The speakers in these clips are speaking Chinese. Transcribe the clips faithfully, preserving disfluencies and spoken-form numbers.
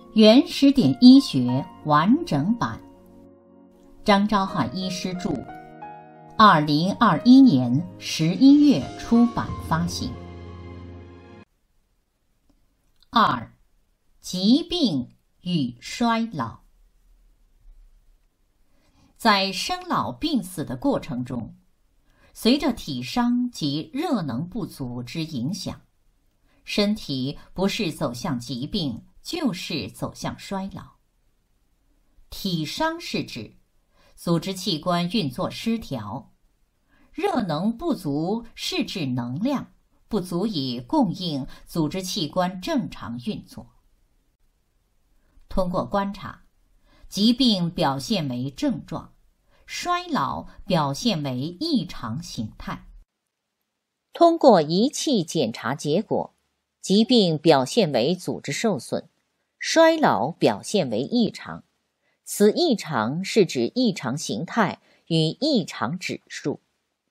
原始点医学完整版，张昭汉医师著，二零二一年十一月出版发行。二、疾病与衰老。在生老病死的过程中，随着体伤及热能不足之影响，身体不是走向疾病，就是走向衰老。体伤是指组织器官运作失调，热能不足是指能量不足以供应组织器官正常运作。通过观察，疾病表现为症状，衰老表现为异常形态。通过仪器检查结果，疾病表现为组织受损，衰老表现为异常。此异常是指异常形态与异常指数。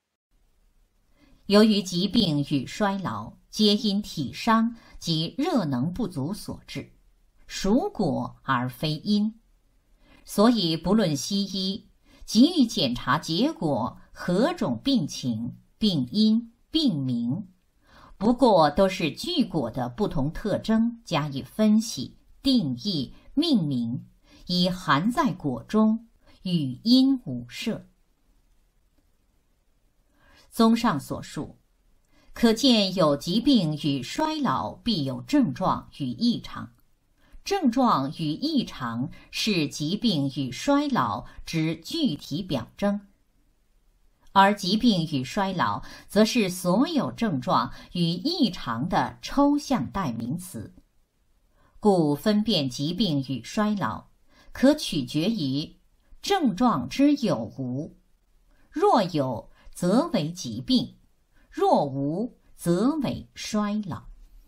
由于疾病与衰老皆因体伤及热能不足所致，属果而非因，所以不论西医急于检查结果何种病情、病因、病名，不过都是具果的不同特征加以分析、定义、命名，以含在果中，与因无涉。综上所述，可见有疾病与衰老必有症状与异常，症状与异常是疾病与衰老之具体表征，而疾病与衰老则是所有症状与异常的抽象代名词。故分辨疾病与衰老，可取决于症状之有无，若有则为疾病，若无则为衰老。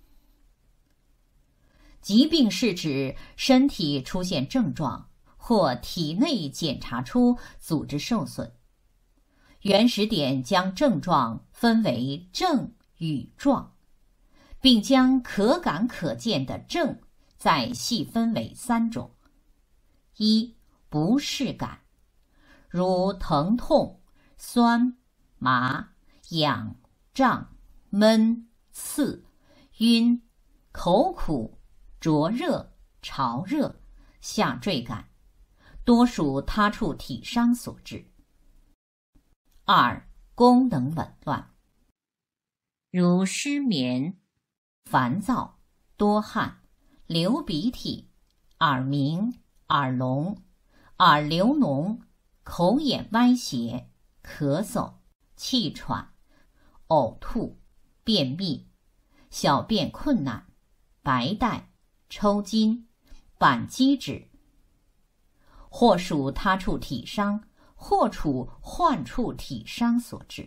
疾病是指身体出现症状，或体内检查出组织受损。原始点将症状分为症与状，并将可感可见的症再细分为三种。一、不适感，如疼痛、酸、麻、痒、胀、闷、刺、晕、口苦、灼热、潮热、下坠感，多属他处体伤所致。二、功能紊乱，如失眠、烦躁、多汗、流鼻涕、耳鸣、耳聋、耳流脓、口眼歪斜、咳嗽、气喘、呕吐、便秘、小便困难、白带、抽筋、板机指，或属他处体伤，或处患处体伤所致。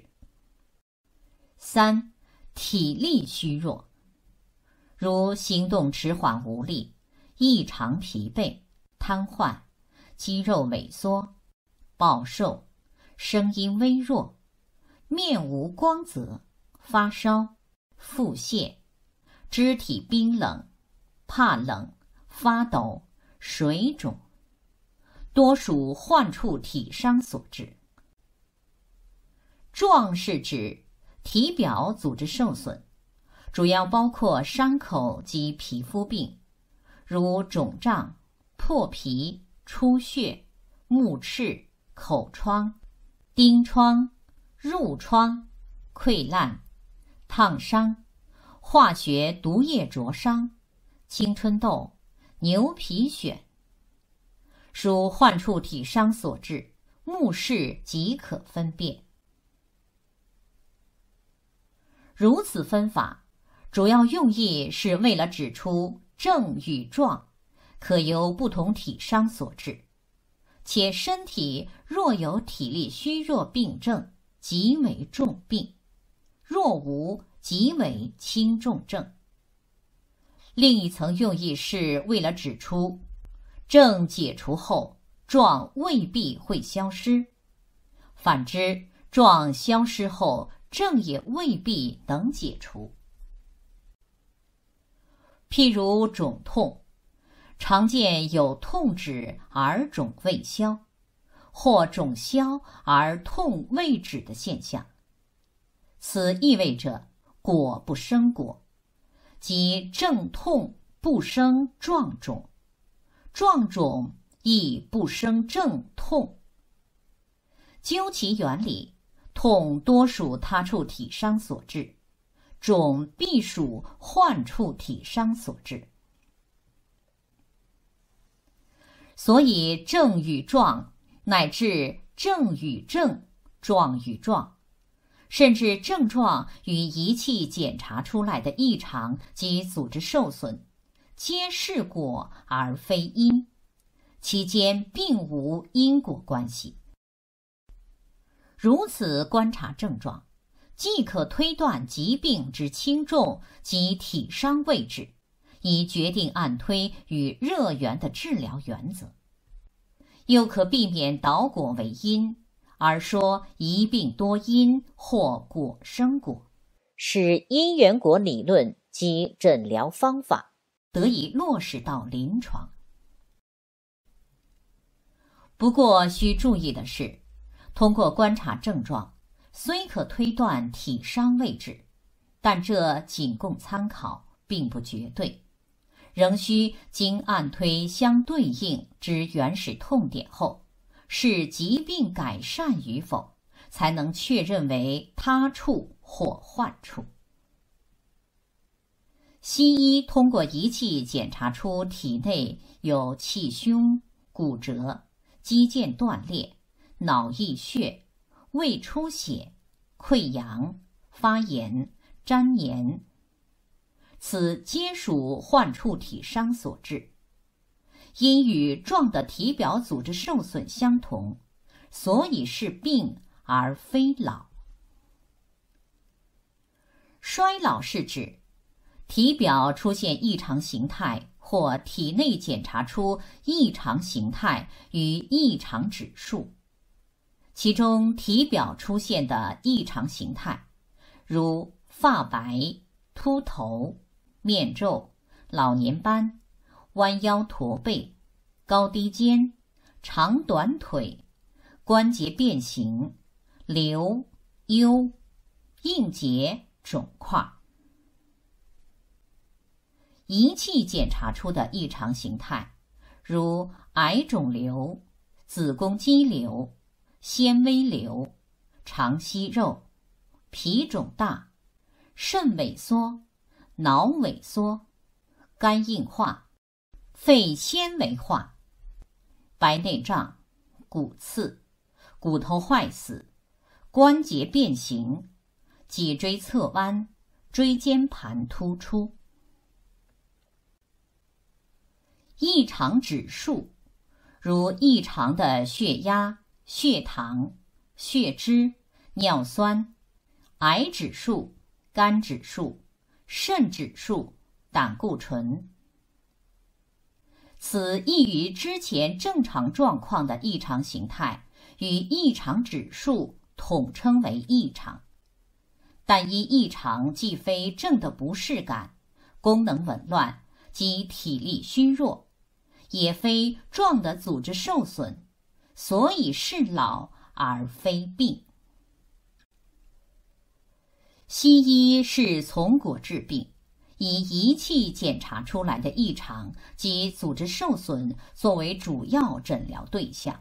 三、体力虚弱，如行动迟缓无力、异常疲惫、瘫痪、肌肉萎缩、暴瘦、声音微弱、面无光泽、发烧、腹泻、肢体冰冷、怕冷、发抖、水肿，多属患处体伤所致。状是指体表组织受损，主要包括伤口及皮肤病，如肿胀、破皮、出血、目赤、口疮、疔疮、褥疮、溃烂、烫伤、化学毒液灼伤、青春痘、牛皮癣，属患处体伤所致，目视即可分辨。如此分法，主要用意是为了指出症与状可由不同体伤所致，且身体若有体力虚弱病症，即为重病；若无，即为轻重症。另一层用意是为了指出，症解除后，状未必会消失；反之，状消失后，症也未必能解除。譬如肿痛， 常见有痛止而肿未消，或肿消而痛未止的现象。此意味着果不生果，即正痛不生状肿，状肿亦不生正痛。究其原理，痛多属他处体伤所致，肿必属患处体伤所致。所以症与状，乃至症与症、状与状，甚至症状与仪器检查出来的异常及组织受损，皆是果而非因，其间并无因果关系。如此观察症状，即可推断疾病之轻重及体伤位置，以决定按推与热源的治疗原则，又可避免导果为因，而说一病多因或果生果， 使因缘果理论及诊疗方法得以落实到临床。不过需注意的是，通过观察症状，虽可推断体伤位置，但这仅供参考，并不绝对，仍需经按推相对应之原始痛点后，视疾病改善与否，才能确认为他处或患处。西医通过仪器检查出体内有气胸、骨折、肌腱断裂、脑溢血、胃出血、溃疡、发炎、粘连，此皆属患处体伤所致。因与状的体表组织受损相同，所以是病而非老。衰老是指体表出现异常形态，或体内检查出异常形态与异常指数。其中体表出现的异常形态，如发白、秃头、面皱、老年斑、弯腰驼背、高低肩、长短腿、关节变形、瘤、疣、硬结、肿块。仪器检查出的异常形态，如癌肿瘤、子宫肌瘤、纤维瘤、肠息肉、脾肿大、肾萎缩、脑萎缩、肝硬化、肺纤维化、白内障、骨刺、骨头坏死、关节变形、脊椎侧弯、椎间盘突出。异常指数，如异常的血压、血糖、血脂、尿酸、癌指数、肝指数、肾指数、胆固醇。此异于之前正常状况的异常形态与异常指数统称为异常，但因异常既非正的不适感、功能紊乱及体力虚弱，也非状的组织受损，所以是老而非病。西医是从果治病，以仪器检查出来的异常及组织受损作为主要诊疗对象。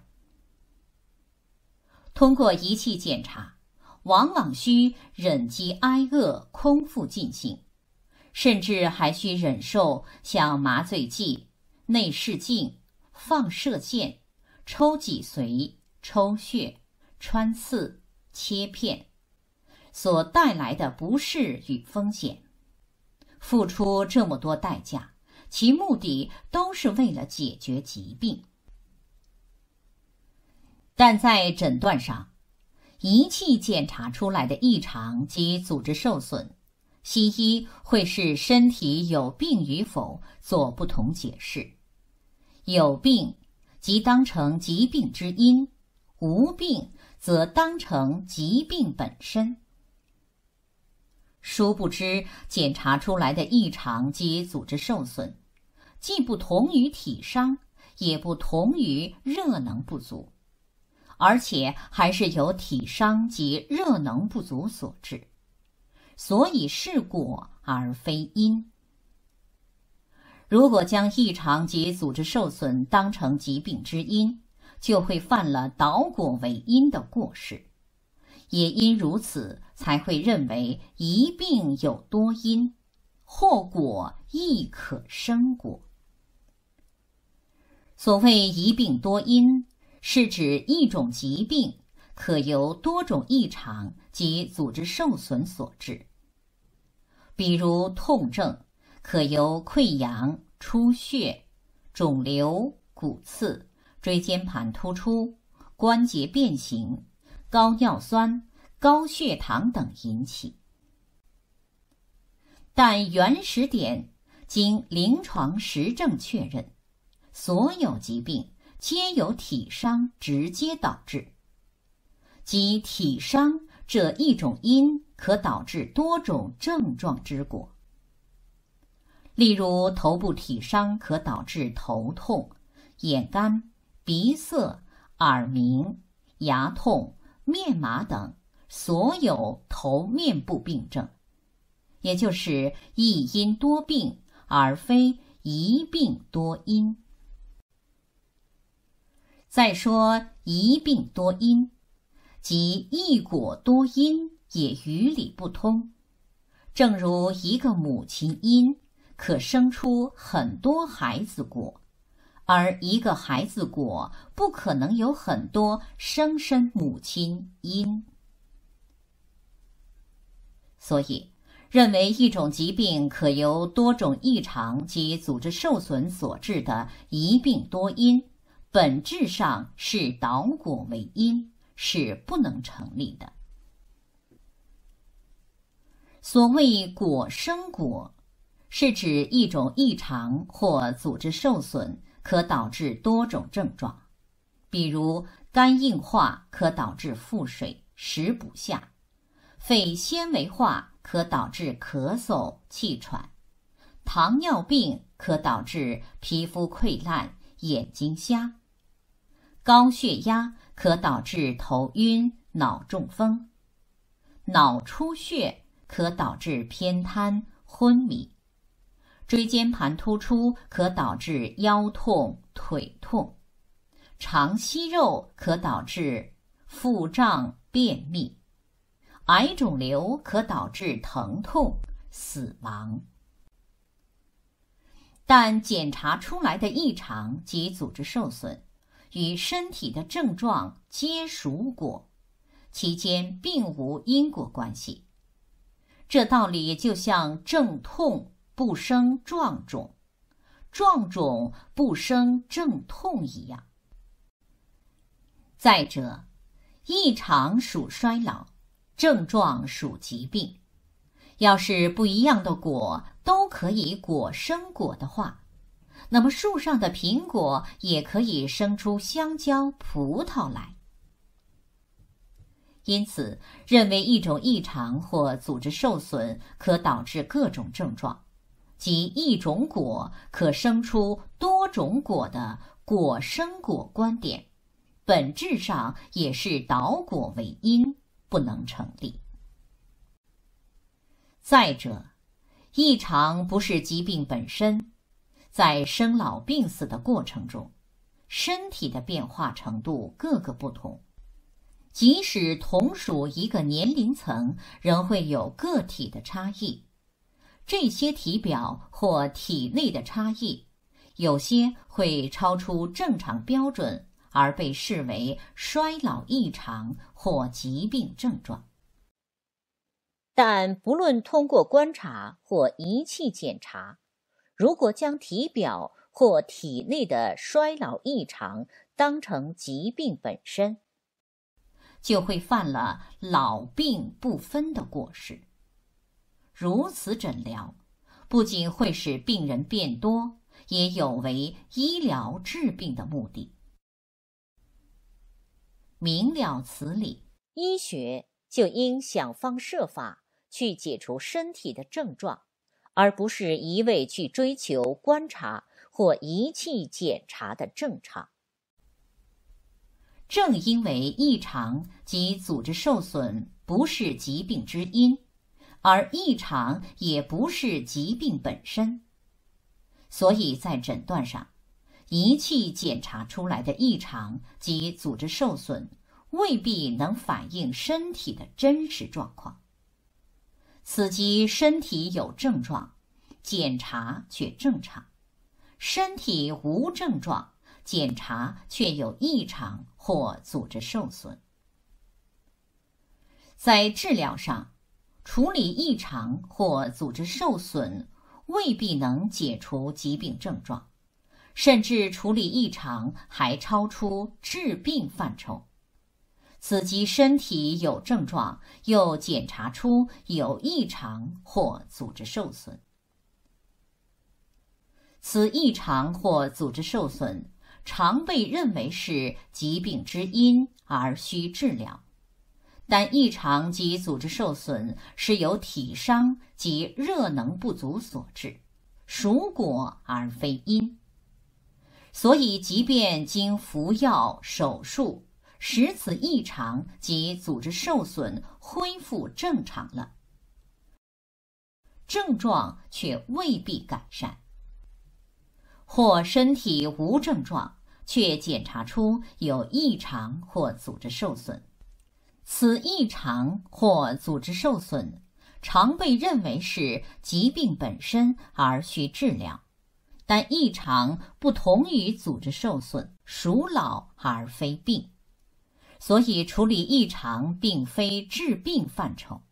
通过仪器检查，往往需忍饥挨饿空腹进行，甚至还需忍受像麻醉剂、内视镜、放射线、抽脊髓、抽血、穿刺、切片所带来的不适与风险。付出这么多代价，其目的都是为了解决疾病。但在诊断上，仪器检查出来的异常及组织受损，西医会视身体有病与否做不同解释。有病即当成疾病之因，无病则当成疾病本身。殊不知，检查出来的异常及组织受损， 既不同于体伤，也不同于热能不足，而且还是由体伤及热能不足所致，所以是果而非因。如果将异常及组织受损当成疾病之因，就会犯了倒果为因的过失，也因如此才会认为一病有多因，或果亦可生果。所谓一病多因，是指一种疾病可由多种异常及组织受损所致。比如痛症可由溃疡、出血、肿瘤、骨刺、椎间盘突出、关节变形、高尿酸、高血糖等引起。但原始点经临床实证确认，所有疾病皆由体伤直接导致，即体伤这一种因可导致多种症状之果。例如头部体伤可导致头痛、眼干、鼻塞、耳鸣、牙痛、面麻等所有头面部病症，也就是一因多病，而非一病多因。再说一病多因，即一果多因也与理不通。正如一个母亲因可生出很多孩子果，而一个孩子果不可能有很多生身母亲因。所以认为一种疾病可由多种异常及组织受损所致的一病多因，本质上是倒果为因，是不能成立的。所谓果生果，是指一种异常或组织受损可导致多种症状，比如肝硬化可导致腹水、食不下，肺纤维化可导致咳嗽、气喘，糖尿病可导致皮肤溃烂、眼睛瞎，高血压可导致头晕、脑中风，脑出血可导致偏瘫、昏迷，椎间盘突出可导致腰痛、腿痛，肠息肉可导致腹胀、便秘，癌肿瘤可导致疼痛、死亡。但检查出来的异常及组织受损与身体的症状皆属果，其间并无因果关系。这道理就像症痛不生壮肿，壮肿不生症痛一样。再者，异常属衰老，症状属疾病。要是不一样的果都可以果生果的话，那么树上的苹果也可以生出香蕉、葡萄来。因此，认为一种异常或组织受损可导致各种症状，即一种果可生出多种果的果生果观点，本质上也是倒果为因，不能成立。再者，异常不是疾病本身，在生老病死的过程中，身体的变化程度各个不同，即使同属一个年龄层，仍会有个体的差异。这些体表或体内的差异，有些会超出正常标准，而被视为衰老异常或疾病症状。 但不论通过观察或仪器检查，如果将体表或体内的衰老异常当成疾病本身， 就会犯了老病不分的过失。如此诊疗，不仅会使病人变多，也有违医疗治病的目的。明了此理， 医学就应想方设法去解除身体的症状，而不是一味去追求观察或仪器检查的正常。 正因为异常及组织受损不是疾病之因，而异常也不是疾病本身，所以在诊断上，仪器检查出来的异常及组织受损未必能反映身体的真实状况。此即身体有症状，检查却正常；身体无症状，检查却有异常或组织受损。在治疗上，处理异常或组织受损未必能解除疾病症状，甚至处理异常还超出治病范畴。此即身体有症状，又检查出有异常或组织受损。此异常或组织受损常被认为是疾病之因而需治疗，但异常及组织受损是由体伤及热能不足所致，属果而非因。所以即便经服药、手术，使此异常及组织受损恢复正常了，症状却未必改善。或身体无症状，却检查出有异常或组织受损，此异常或组织受损常被认为是疾病本身而需治疗，但异常不同于组织受损，属老而非病，所以处理异常并非治病范畴。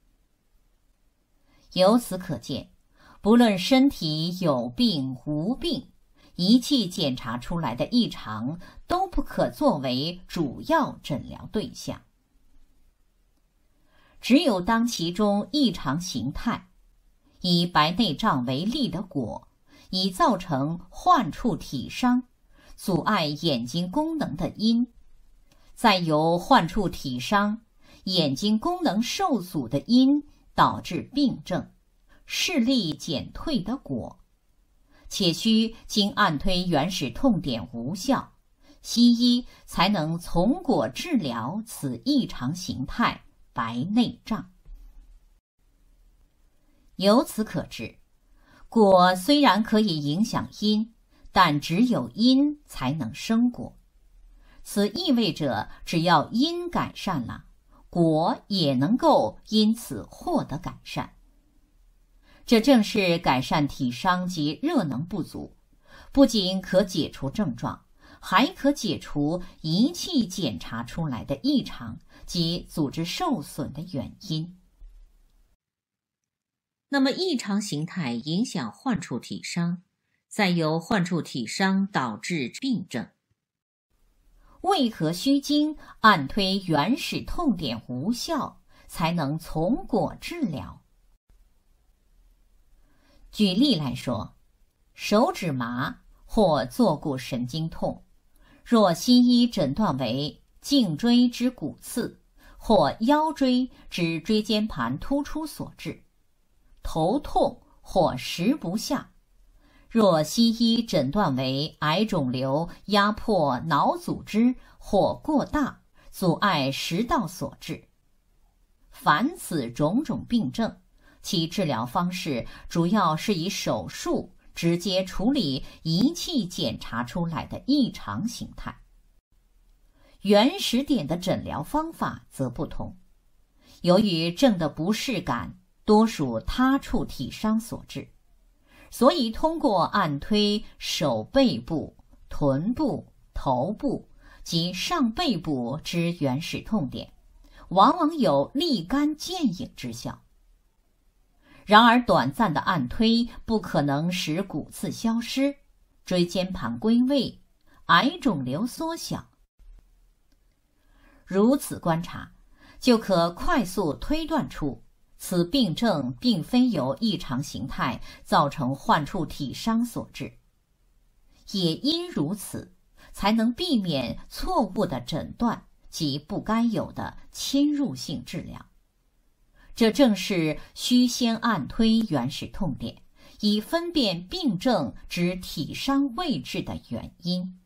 由此可见，不论身体有病无病，仪器检查出来的异常都不可作为主要诊疗对象。只有当其中异常形态，以白内障为例的果，已造成患处体伤，阻碍眼睛功能的因，再由患处体伤、眼睛功能受阻的因导致病症，视力减退的果，且需经按推原始痛点无效，西医才能从果治疗此异常形态白内障。由此可知，果虽然可以影响因，但只有因才能生果。此意味着只要因改善了，果也能够因此获得改善。这正是改善体伤及热能不足，不仅可解除症状，还可解除仪器检查出来的异常及组织受损的原因。那么异常形态影响患处体伤，再由患处体伤导致病症，为何需经按推原始痛点无效才能从果治疗？举例来说，手指麻或坐骨神经痛，若西医诊断为颈椎之骨刺或腰椎之椎间盘突出所致；头痛或食不下，若西医诊断为癌肿瘤压迫脑组织或过大，阻碍食道所致。凡此种种病症，其治疗方式主要是以手术直接处理仪器检查出来的异常形态。原始点的诊疗方法则不同，由于症的不适感多属他处体伤所致，所以通过按推手背部、臀部、头部及上背部之原始痛点，往往有立竿见影之效。然而短暂的按推不可能使骨刺消失，椎间盘归位，癌肿瘤缩小。如此观察，就可快速推断出此病症并非由异常形态造成患处体伤所致，也因如此，才能避免错误的诊断及不该有的侵入性治疗。这正是需先按推原始痛点， 以分辨病症之体伤位置的原因。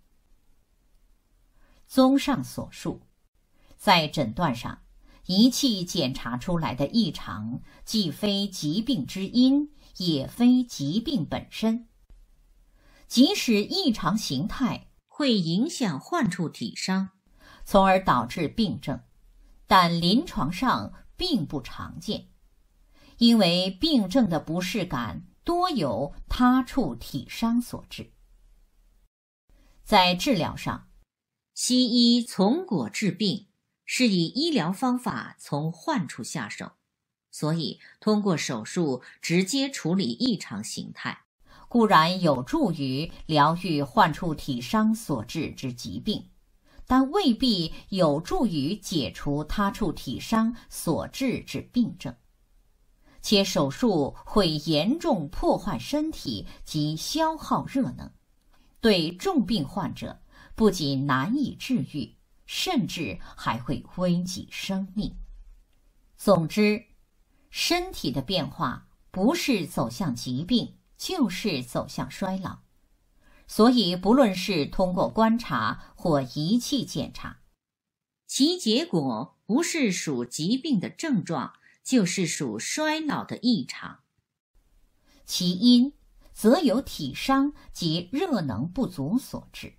综上所述，在诊断上，仪器检查出来的异常，既非疾病之因，也非疾病本身。即使异常形态会影响患处体伤，从而导致病症，但临床上并不常见，因为病症的不适感多由他处体伤所致。在治疗上，西医从果治病，是以医疗方法从患处下手，所以通过手术直接处理异常形态，固然有助于疗愈患处体伤所致之疾病，但未必有助于解除他处体伤所致之病症。且手术会严重破坏身体及消耗热能，对重病患者不仅难以治愈，甚至还会危及生命。总之，身体的变化不是走向疾病，就是走向衰老。所以不论是通过观察或仪器检查，其结果不是属疾病的症状，就是属衰老的异常。其因则由体伤及热能不足所致。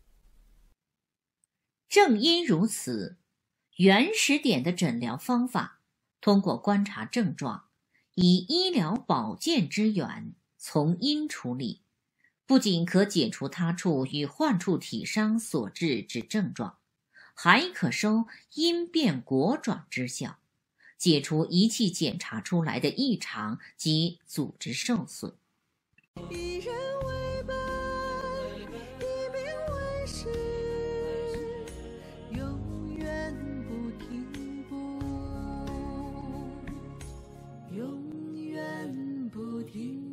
正因如此，原始点的诊疗方法，通过观察症状，以医疗保健之源，从因处理，不仅可解除他处与患处体伤所致之症状，还可收因变果转之效，解除仪器检查出来的异常及组织受损。 以人为本，以民为事，永远不停步，永远不停步。